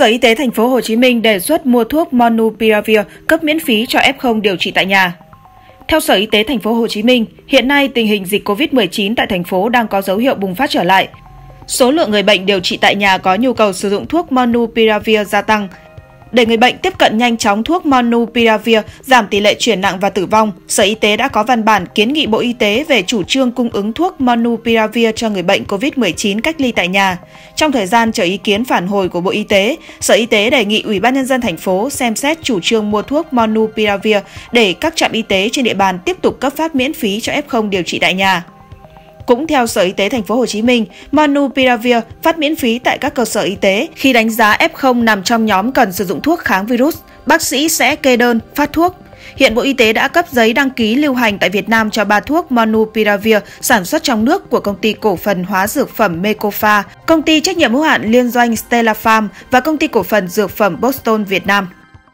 Sở Y tế Thành phố Hồ Chí Minh đề xuất mua thuốc Monupiravir cấp miễn phí cho F0 điều trị tại nhà. Theo Sở Y tế Thành phố Hồ Chí Minh, hiện nay tình hình dịch COVID-19 tại thành phố đang có dấu hiệu bùng phát trở lại. Số lượng người bệnh điều trị tại nhà có nhu cầu sử dụng thuốc Monupiravir gia tăng. Để người bệnh tiếp cận nhanh chóng thuốc Monupiravir, giảm tỷ lệ chuyển nặng và tử vong, Sở Y tế đã có văn bản kiến nghị Bộ Y tế về chủ trương cung ứng thuốc Monupiravir cho người bệnh COVID-19 cách ly tại nhà. Trong thời gian chờ ý kiến phản hồi của Bộ Y tế, Sở Y tế đề nghị Ủy ban Nhân dân thành phố xem xét chủ trương mua thuốc Monupiravir để các trạm y tế trên địa bàn tiếp tục cấp phát miễn phí cho F0 điều trị tại nhà. Cũng theo Sở Y tế Thành phố Hồ Chí Minh, Monupiravir phát miễn phí tại các cơ sở y tế. Khi đánh giá F0 nằm trong nhóm cần sử dụng thuốc kháng virus, bác sĩ sẽ kê đơn, phát thuốc. Hiện Bộ Y tế đã cấp giấy đăng ký lưu hành tại Việt Nam cho 3 thuốc Monupiravir sản xuất trong nước của Công ty Cổ phần Hóa Dược phẩm Mekofa, Công ty Trách nhiệm hữu hạn Liên doanh Stella Farm và Công ty Cổ phần Dược phẩm Boston Việt Nam.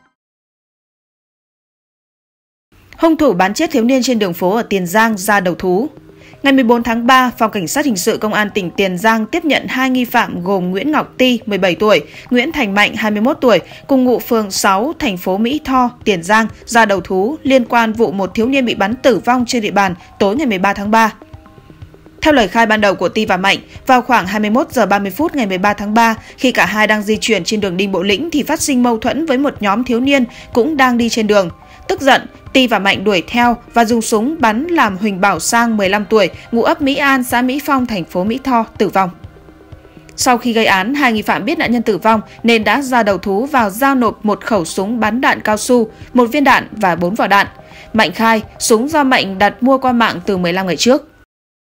Hung thủ bắn chết thiếu niên trên đường phố ở Tiền Giang ra đầu thú. Ngày 14 tháng 3, Phòng Cảnh sát Hình sự Công an tỉnh Tiền Giang tiếp nhận 2 nghi phạm gồm Nguyễn Ngọc Ti, 17 tuổi, Nguyễn Thành Mạnh, 21 tuổi, cùng ngụ phường 6, thành phố Mỹ Tho, Tiền Giang, ra đầu thú liên quan vụ một thiếu niên bị bắn tử vong trên địa bàn tối ngày 13 tháng 3. Theo lời khai ban đầu của Ti và Mạnh, vào khoảng 21 giờ 30 phút ngày 13 tháng 3, khi cả hai đang di chuyển trên đường Đinh Bộ Lĩnh thì phát sinh mâu thuẫn với một nhóm thiếu niên cũng đang đi trên đường. Tức giận, Ti và Mạnh đuổi theo và dùng súng bắn làm Huỳnh Bảo Sang, 15 tuổi, ngụ ấp Mỹ An, xã Mỹ Phong, thành phố Mỹ Tho, tử vong. Sau khi gây án, hai nghi phạm biết nạn nhân tử vong nên đã ra đầu thú vào giao nộp một khẩu súng bắn đạn cao su, 1 viên đạn và 4 vỏ đạn. Mạnh khai, súng do Mạnh đặt mua qua mạng từ 15 ngày trước.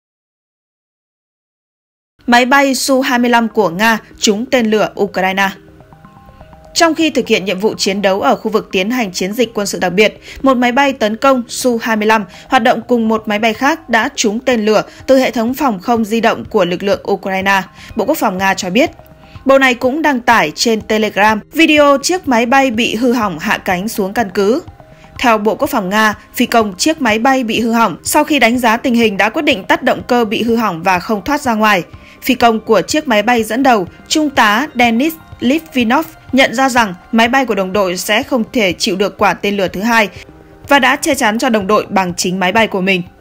Máy bay Su-25 của Nga trúng tên lửa Ukraine. Trong khi thực hiện nhiệm vụ chiến đấu ở khu vực tiến hành chiến dịch quân sự đặc biệt, một máy bay tấn công Su-25 hoạt động cùng một máy bay khác đã trúng tên lửa từ hệ thống phòng không di động của lực lượng Ukraine, Bộ Quốc phòng Nga cho biết. Bộ này cũng đăng tải trên Telegram video chiếc máy bay bị hư hỏng hạ cánh xuống căn cứ. Theo Bộ Quốc phòng Nga, phi công chiếc máy bay bị hư hỏng sau khi đánh giá tình hình đã quyết định tắt động cơ bị hư hỏng và không thoát ra ngoài. Phi công của chiếc máy bay dẫn đầu, Trung tá Denis Litvinov, nhận ra rằng máy bay của đồng đội sẽ không thể chịu được quả tên lửa thứ hai và đã che chắn cho đồng đội bằng chính máy bay của mình.